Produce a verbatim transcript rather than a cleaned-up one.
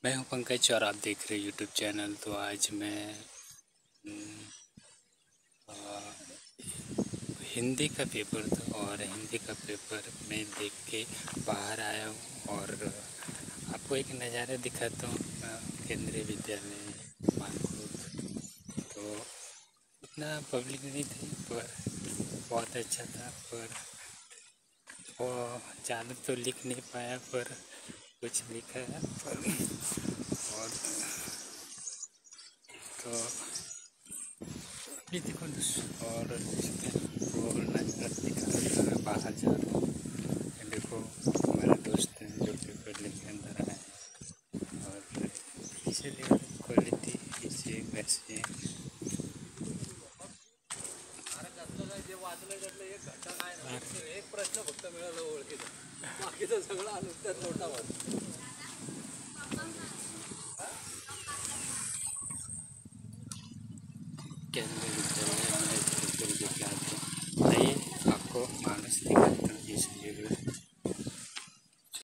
मैं हूं पंकज और आप देख रहे हैं यूट्यूब चैनल। तो आज मैं हम्म, आ, हिंदी का पेपर था और हिंदी का पेपर मैं देख के बाहर आया हूं और आपको एक नज़ारा दिखाता हूँ अपना केंद्रीय विद्यालय मानकोट। तो उतना पब्लिक नहीं थी पर बहुत अच्छा था। पर वो ज़्यादा तो लिख नहीं पाया पर कुछ लिखा है। पर और तो अभी देखो और वो नज़ारा दिखा रहा है। बाहर जा रहा हूँ, देखो मेरे दोस्त हैं जो पेपर लेके अंदर आए हैं और इसीलिए क्वालिटी इसे वैसे एक प्रश्न फक्त मिळाला ओळखीचा, बाकीचं सगळं अनुत्तर नोटावर. केंद्रीय विद्यालय में पेपर दिखाते हैं। आइए आपको मानस दिखाता हूँ इस वीडियो